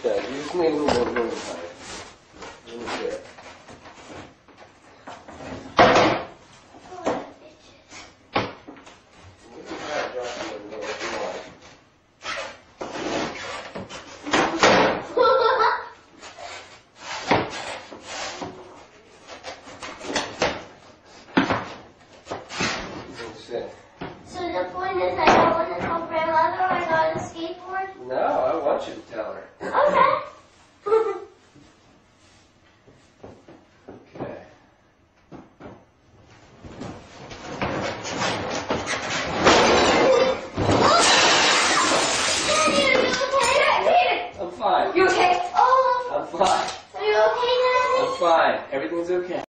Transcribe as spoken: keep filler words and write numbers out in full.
Okay, you just need a little more room, honey. Let me see it. We can try to drop you in there if you want. So the point is I don't want to tell grandmother I got a skateboard? No, I want you to tell her. Okay. Okay. Daddy, are you okay? I'm fine. You okay? Oh, I'm fine. are you okay, Daddy? I'm fine. Everything's okay.